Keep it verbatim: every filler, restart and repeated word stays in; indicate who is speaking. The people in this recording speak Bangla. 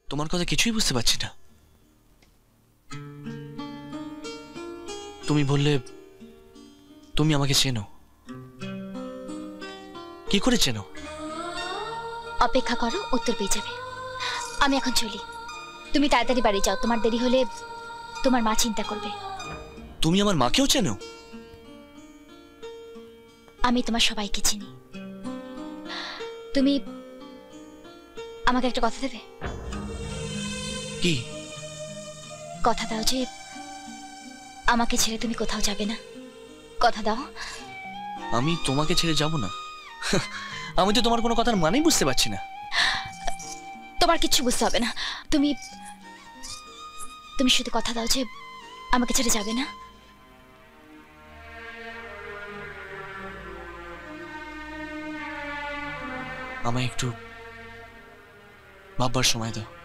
Speaker 1: তোমার কথা কিছুই বুঝতে পারছি না। তুমি বললে তুমি আমাকে চেনো, কি করে চেনো?
Speaker 2: অপেক্ষা করো, উত্তর পেয়ে যাবে। আমি এখন চলি, তুমি তাড়াতাড়ি বাড়ি যাও, তোমার দেরি হলে তোমার মা চিন্তা করবে।
Speaker 1: তুমি আমার মাকেও চেনো?
Speaker 2: আমি তোমার সবাইকে চিনি। তুমি আমাকে একটা কথা দেবে?
Speaker 1: কি
Speaker 2: কথা দাও যে আমাকে ছেড়ে তুমি কোথাও যাবে না। কথা দাও।
Speaker 1: আমি তোমাকে ছেড়ে যাব না? আমি তো তোমার কোনো কথার মানেই বুঝতে পারছি না।
Speaker 2: তোমার কিচ্ছু বুঝতে হবে না, তুমি তুমি শুধু কথা দাও যে আমাকে ছেড়ে যাবে না।
Speaker 1: আমায় একটু ভাববার সময় দাও।